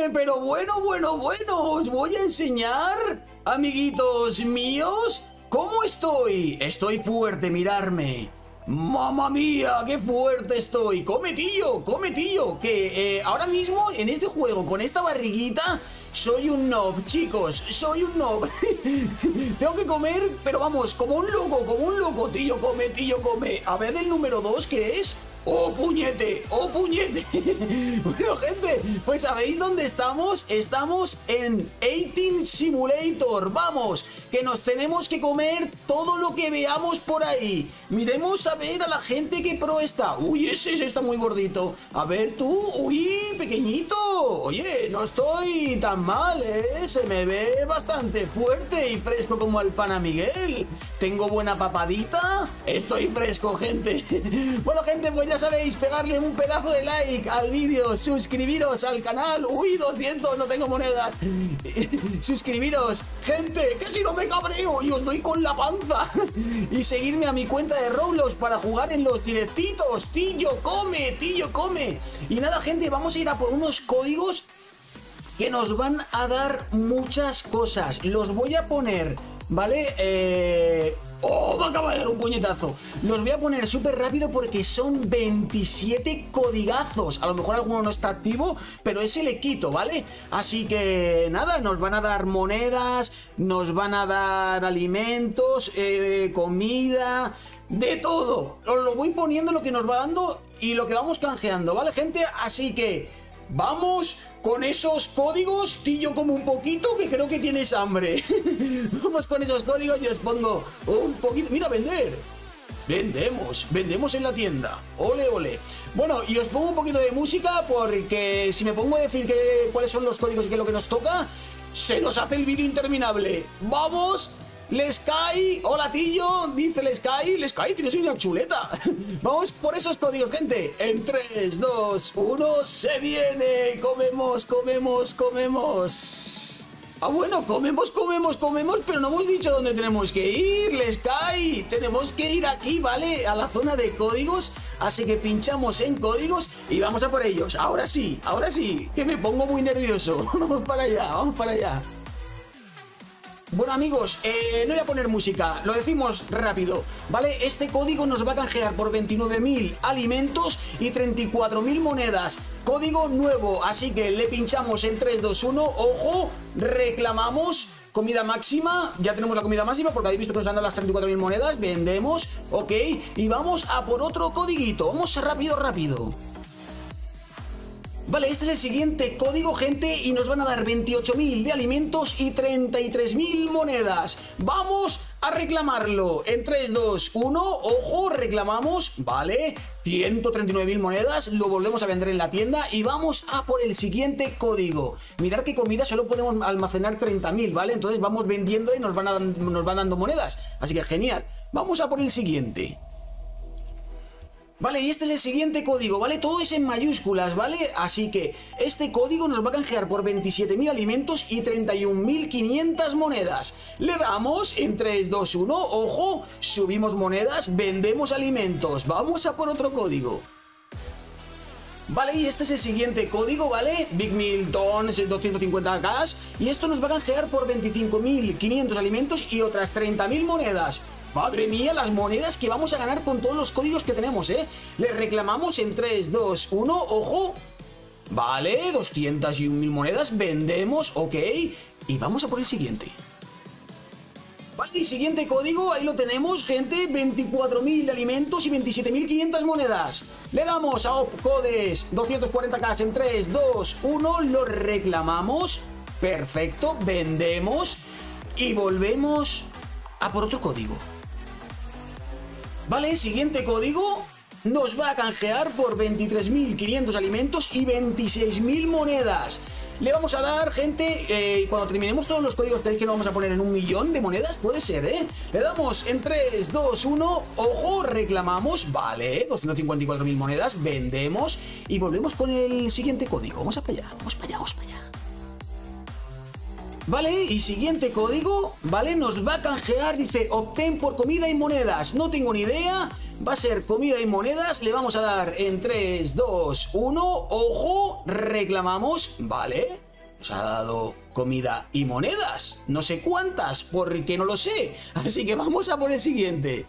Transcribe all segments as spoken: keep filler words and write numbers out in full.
pero bueno, bueno, bueno, os voy a enseñar, amiguitos míos, cómo estoy. Estoy fuerte, mirarme. ¡Mamma mía! ¡Qué fuerte estoy! ¡Come, tío! ¡Come, tío! Que eh, ahora mismo en este juego, con esta barriguita, soy un noob, chicos. Soy un noob. Tengo que comer, pero vamos, como un loco, como un loco. Tío, come, tío, come. A ver el número dos, ¿qué es? ¡Oh, puñete! ¡Oh, puñete! Bueno, gente, pues ¿sabéis dónde estamos? Estamos en Eating Simulator. ¡Vamos! Que nos tenemos que comer todo lo que veamos por ahí. Miremos a ver a la gente que pro está. ¡Uy, ese, ese está muy gordito! A ver tú. ¡Uy, pequeñito! Oye, no estoy tan mal, ¿eh? Se me ve bastante fuerte y fresco como el pana Miguel. Tengo buena papadita. Estoy fresco, gente. Bueno, gente, pues ya sabéis, pegarle un pedazo de like al vídeo, suscribiros al canal. Uy, doscientos, no tengo monedas. Suscribiros, gente, que si no me cabreo y os doy con la panza. Y seguirme a mi cuenta de Roblox para jugar en los directitos. Tillo, come, Tillo, come. Y nada, gente, vamos a ir a por unos códigos que nos van a dar muchas cosas. Los voy a poner, ¿vale? Eh... ¡Oh! Me acaba de dar un puñetazo. Los voy a poner súper rápido porque son veintisiete codigazos. A lo mejor alguno no está activo, pero ese le quito, ¿vale? Así que nada, nos van a dar monedas, nos van a dar alimentos, eh, comida, de todo. Os lo voy poniendo lo que nos va dando y lo que vamos canjeando, ¿vale, gente? Así que vamos con esos códigos. Tillo, como un poquito, que creo que tienes hambre. Vamos con esos códigos y os pongo un poquito. Mira, vender. Vendemos, vendemos en la tienda. Ole, ole. Bueno, y os pongo un poquito de música porque si me pongo a decir que, cuáles son los códigos y qué es lo que nos toca, se nos hace el vídeo interminable. ¡Vamos! Lesky, hola Tillo, dice Lesky. Lesky, tienes una chuleta. Vamos por esos códigos, gente. En tres, dos, uno, se viene. Comemos, comemos, comemos. Ah, bueno, comemos, comemos, comemos, pero no hemos dicho dónde tenemos que ir, Lesky. Tenemos que ir aquí, ¿vale? A la zona de códigos. Así que pinchamos en códigos y vamos a por ellos. Ahora sí, ahora sí, que me pongo muy nervioso. Vamos para allá, vamos para allá. Bueno, amigos, eh, no voy a poner música, lo decimos rápido, ¿vale? Este código nos va a canjear por veintinueve mil alimentos y treinta y cuatro mil monedas. Código nuevo, así que le pinchamos en tres, dos, uno, ojo, reclamamos comida máxima. Ya tenemos la comida máxima porque habéis visto que nos han dado las treinta y cuatro mil monedas. Vendemos, ok, y vamos a por otro codiguito. Vamos rápido, rápido. Vale, este es el siguiente código, gente, y nos van a dar veintiocho mil de alimentos y treinta y tres mil monedas. ¡Vamos a reclamarlo! En tres, dos, uno, ojo, reclamamos, vale, ciento treinta y nueve mil monedas, lo volvemos a vender en la tienda y vamos a por el siguiente código. Mirad que comida solo podemos almacenar treinta mil, ¿vale? Entonces vamos vendiendo y nos van, a, nos van dando monedas, así que genial. Vamos a por el siguiente. Vale, y este es el siguiente código, ¿vale? Todo es en mayúsculas, ¿vale? Así que este código nos va a canjear por veintisiete mil alimentos y treinta y un mil quinientas monedas. Le damos en tres, dos, uno, ojo, subimos monedas, vendemos alimentos. Vamos a por otro código. Vale, y este es el siguiente código, ¿vale? Big Milton, es el doscientos cincuenta cash. Y esto nos va a canjear por veinticinco mil quinientos alimentos y otras treinta mil monedas. Madre mía, las monedas que vamos a ganar con todos los códigos que tenemos, ¿eh? Le reclamamos en tres, dos, uno, ojo. Vale, doscientas y un mil monedas, vendemos, ok. Y vamos a por el siguiente. Vale, y siguiente código, ahí lo tenemos, gente, veinticuatro mil de alimentos y veintisiete mil quinientas monedas. Le damos a Opcodes doscientos cuarenta cash en tres, dos, uno, lo reclamamos. Perfecto, vendemos y volvemos a por otro código. Vale, siguiente código nos va a canjear por veintitrés mil quinientos alimentos y veintiséis mil monedas. Le vamos a dar, gente, eh, cuando terminemos todos los códigos, ¿creéis que lo vamos a poner en un millón de monedas? Puede ser, ¿eh? Le damos en tres, dos, uno, ojo, reclamamos, vale, doscientas cincuenta y cuatro mil monedas, vendemos y volvemos con el siguiente código. Vamos para allá, vamos para allá, vamos para allá. Vale, y siguiente código, vale, nos va a canjear, dice, obtén por comida y monedas. No tengo ni idea, va a ser comida y monedas. Le vamos a dar en tres, dos, uno, ojo, reclamamos, vale, Nos ha dado comida y monedas. No sé cuántas, porque no lo sé. Así que vamos a por el siguiente.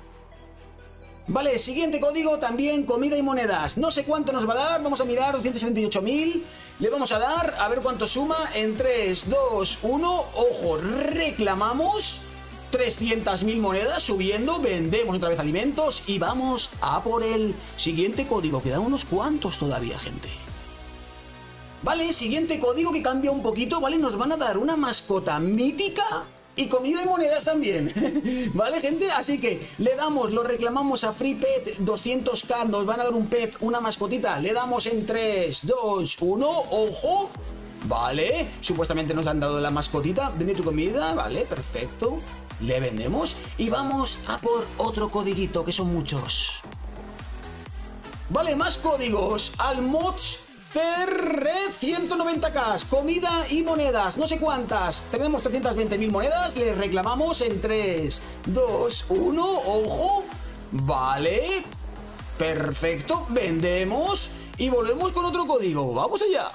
Vale, siguiente código, también comida y monedas. No sé cuánto nos va a dar, vamos a mirar, doscientos setenta y ocho mil. Le vamos a dar, a ver cuánto suma. En tres, dos, uno, ojo, reclamamos trescientas mil monedas, subiendo, vendemos otra vez alimentos y vamos a por el siguiente código. Quedan unos cuantos todavía, gente. Vale, siguiente código que cambia un poquito, ¿vale? Nos van a dar una mascota mítica y comida y monedas también. ¿Vale, gente? Así que le damos, lo reclamamos a Free Pet doscientos k, nos van a dar un pet, una mascotita. Le damos en tres, dos, uno, ojo. Vale, supuestamente nos han dado la mascotita. Vende tu comida, vale, perfecto. Le vendemos y vamos a por otro codiguito, que son muchos. Vale, más códigos. Almods C R ciento noventa k, comida y monedas, no sé cuántas. Tenemos trescientas veinte mil monedas, le reclamamos en tres, dos, uno, ojo. Vale, perfecto, vendemos y volvemos con otro código. Vamos allá.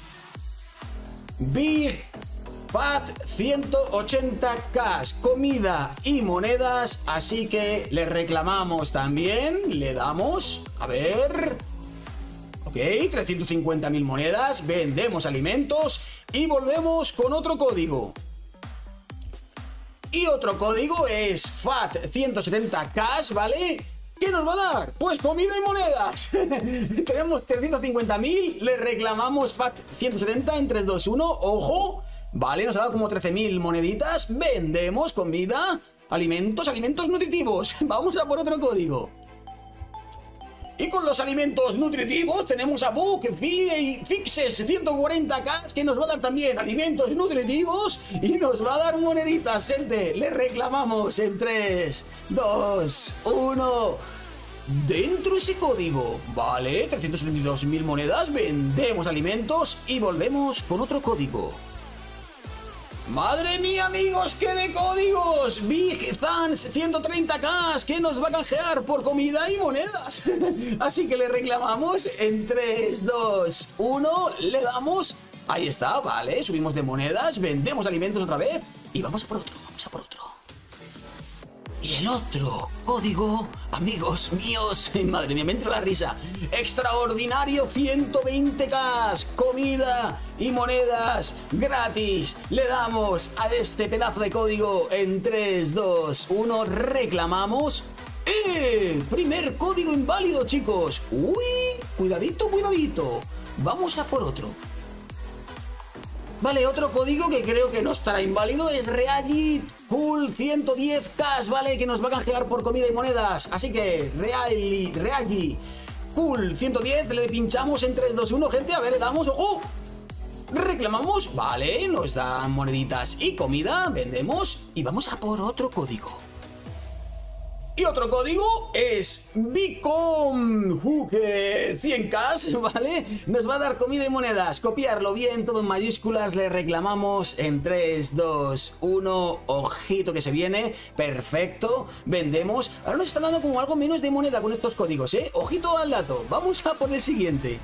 Big Fat ciento ochenta k, comida y monedas, así que le reclamamos también, le damos, a ver... Ok, trescientas cincuenta mil monedas, vendemos alimentos y volvemos con otro código. Y otro código es Fat ciento setenta k, ¿vale? ¿Qué nos va a dar? Pues comida y monedas. Tenemos trescientos cincuenta mil, le reclamamos Fat ciento setenta en tres, dos, uno, ojo. Vale, nos ha dado como trece mil moneditas, vendemos comida, alimentos, alimentos nutritivos. Vamos a por otro código. Y con los alimentos nutritivos tenemos a Book Fixes ciento cuarenta k, que nos va a dar también alimentos nutritivos y nos va a dar moneditas, gente. Le reclamamos en tres, dos, uno. Dentro ese código, vale, trescientas setenta y dos mil monedas, vendemos alimentos y volvemos con otro código. ¡Madre mía, amigos! ¡Qué de códigos! Big Thans ciento treinta k, que nos va a canjear por comida y monedas. Así que le reclamamos en tres, dos, uno, le damos... Ahí está, vale, subimos de monedas, vendemos alimentos otra vez y vamos a por otro, vamos a por otro. Y el otro código, amigos míos, madre mía, me entra la risa. Extraordinario ciento veinte k, comida y monedas gratis. Le damos a este pedazo de código en tres, dos, uno, reclamamos. ¡Eh! Primer código inválido, chicos. Uy, cuidadito, cuidadito. Vamos a por otro. Vale, otro código que creo que no estará inválido es Reagi Cool ciento diez k, ¿vale? Que nos va a canjear por comida y monedas. Así que Reagi, Reagi Cool ciento diez, le pinchamos en tres, dos, uno, gente. A ver, le damos, ojo. Reclamamos, vale, nos dan moneditas y comida, vendemos y vamos a por otro código. Y otro código es Bicom Hooker cien k, ¿vale? Nos va a dar comida y monedas. Copiarlo bien, todo en mayúsculas. Le reclamamos en tres, dos, uno. Ojito que se viene. Perfecto. Vendemos. Ahora nos están dando como algo menos de moneda con estos códigos, ¿eh? Ojito al dato. Vamos a por el siguiente.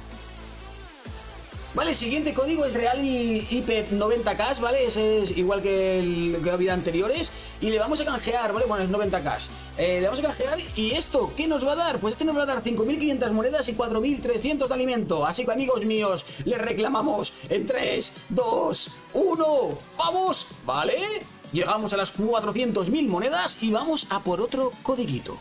Vale, el siguiente código es Real y I P noventa k, ¿vale? Ese es igual que el que había anteriores. Y le vamos a canjear, ¿vale? Bueno, es noventa k. Eh, le vamos a canjear. ¿Y esto qué nos va a dar? Pues este nos va a dar cinco mil quinientas monedas y cuatro mil trescientos de alimento. Así que, amigos míos, le reclamamos en tres, dos, uno. ¡Vamos! ¿Vale? Llegamos a las cuatrocientas mil monedas y vamos a por otro codiguito.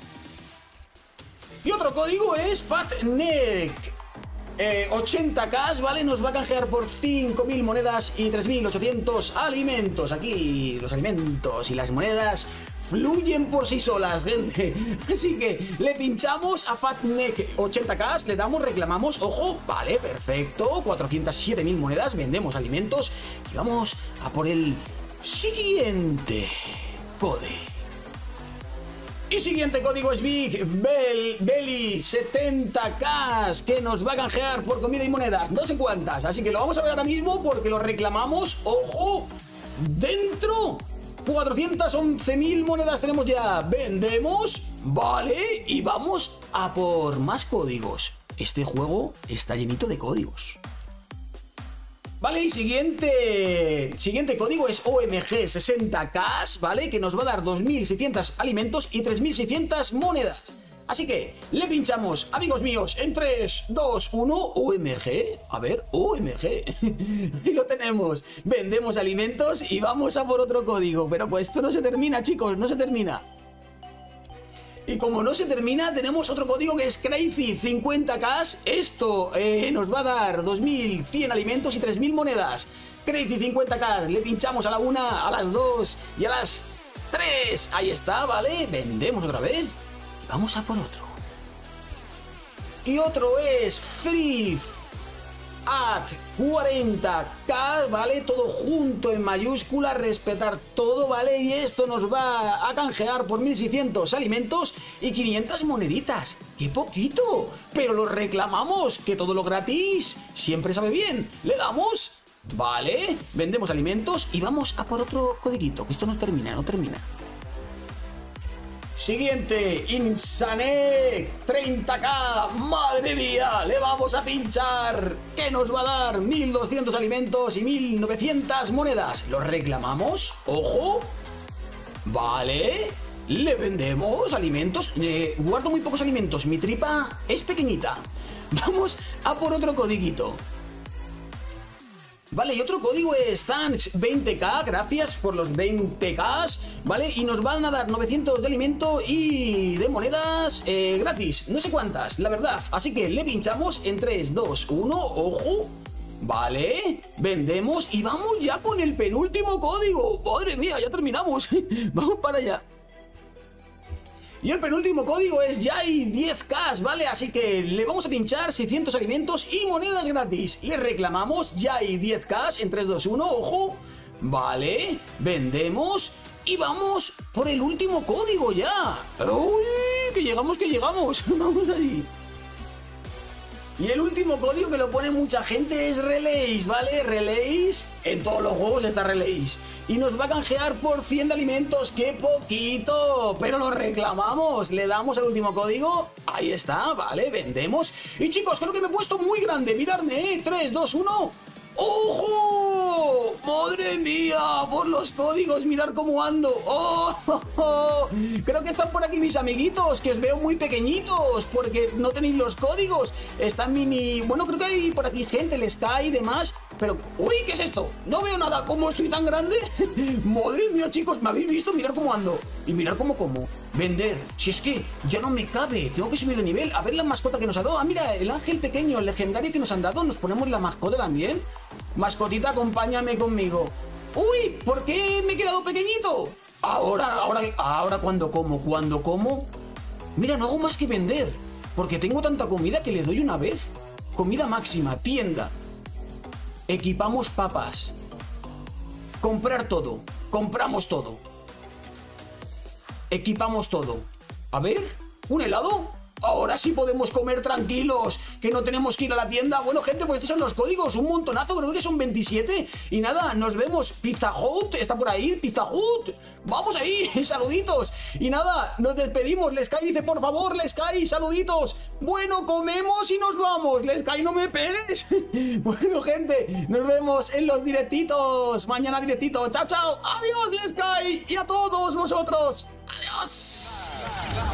Y otro código es Fatneck. Eh, ochenta k, ¿vale? Nos va a canjear por cinco mil monedas y tres mil ochocientos alimentos. Aquí los alimentos y las monedas fluyen por sí solas, gente. Así que le pinchamos a Fatneck ochenta k, le damos, reclamamos, ojo, vale, perfecto, cuatrocientas siete mil monedas, vendemos alimentos y vamos a por el siguiente código. Y siguiente código es Big Bell, Belly setenta k, que nos va a canjear por comida y monedas, no sé cuántas, así que lo vamos a ver ahora mismo porque lo reclamamos, ojo, dentro, cuatrocientas once mil monedas tenemos ya, vendemos, vale, y vamos a por más códigos. Este juego está llenito de códigos. Vale, y siguiente, siguiente código es O M G sesenta K, ¿vale? Que nos va a dar dos mil seiscientos alimentos y tres mil seiscientas monedas. Así que le pinchamos, amigos míos, en tres, dos, uno, O M G. A ver, O M G. Y lo tenemos. Vendemos alimentos y vamos a por otro código. Pero pues esto no se termina, chicos, no se termina. Y como no se termina, tenemos otro código que es Crazy cincuenta K. Esto eh, nos va a dar dos mil cien alimentos y tres mil monedas. Crazy cincuenta K. Le pinchamos a la una, a las dos y a las tres. Ahí está, ¿vale? Vendemos otra vez. Vamos a por otro. Y otro es Free at cuarenta K, ¿vale? Todo junto en mayúscula, respetar todo, ¿vale? Y esto nos va a canjear por mil seiscientos alimentos y quinientas moneditas. ¡Qué poquito! Pero lo reclamamos, que todo lo gratis siempre sabe bien. ¿Le damos? Vale, vendemos alimentos y vamos a por otro codiguito, que esto no termina, no termina. Siguiente, Insane treinta K, madre mía, le vamos a pinchar, que nos va a dar mil doscientos alimentos y mil novecientas monedas. ¿Lo reclamamos? Ojo, vale, le vendemos alimentos, eh, guardo muy pocos alimentos, mi tripa es pequeñita. Vamos a por otro codiguito. Vale, y otro código es Thanks veinte K, gracias por los veinte K, ¿vale? Y nos van a dar novecientos de alimento y de monedas eh, gratis, no sé cuántas, la verdad. Así que le pinchamos en tres, dos, uno, ojo, vale, vendemos y vamos ya con el penúltimo código. Madre mía, ya terminamos, vamos para allá. Y el penúltimo código es Jai diez K, ¿vale? Así que le vamos a pinchar seiscientos alimentos y monedas gratis. Le reclamamos Jai diez K en tres, dos, uno, ojo. Vale, vendemos y vamos por el último código ya. ¡Uy! Que llegamos, que llegamos. Vamos ahí. Y el último código que lo pone mucha gente es Relays, ¿vale? Relays, en todos los juegos está Relays. Y nos va a canjear por cien de alimentos, ¡qué poquito! Pero lo reclamamos, le damos al último código, ahí está, ¿vale? Vendemos. Y chicos, creo que me he puesto muy grande, miradme, ¿eh? tres, dos, uno... ¡Ojo! ¡Madre mía! Por los códigos, mirar cómo ando. ¡Oh! Oh, oh! Creo que están por aquí mis amiguitos, que os veo muy pequeñitos, porque no tenéis los códigos. Están mini... Bueno, creo que hay por aquí gente, el Sky y demás. Pero... ¡Uy! ¿Qué es esto? No veo nada. ¿Cómo estoy tan grande? ¡Madre mía, chicos! ¿Me habéis visto? Mirar cómo ando. Y mirar cómo como. Vender. Si es que ya no me cabe. Tengo que subir de nivel. A ver la mascota que nos ha dado. Ah, mira, el ángel pequeño, el legendario que nos han dado. Nos ponemos la mascota también. Mascotita, acompáñame conmigo. ¡Uy! ¿Por qué me he quedado pequeñito? Ahora, ahora, ahora cuando como, cuando como... Mira, no hago más que vender. Porque tengo tanta comida que le doy una vez. Comida máxima, tienda. Equipamos papas. Comprar todo. Compramos todo. Equipamos todo. A ver, ¿un helado? Ahora sí podemos comer tranquilos, que no tenemos que ir a la tienda. Bueno, gente, pues estos son los códigos, un montonazo, creo que son veintisiete. Y nada, nos vemos. Pizza Hut, está por ahí, Pizza Hut. Vamos ahí, saluditos. Y nada, nos despedimos. Lesky dice, por favor, Lesky, saluditos. Bueno, comemos y nos vamos. Lesky, no me pegues. Bueno, gente, nos vemos en los directitos. Mañana directito. Chao, chao. Adiós, Lesky. Y a todos vosotros. Adiós.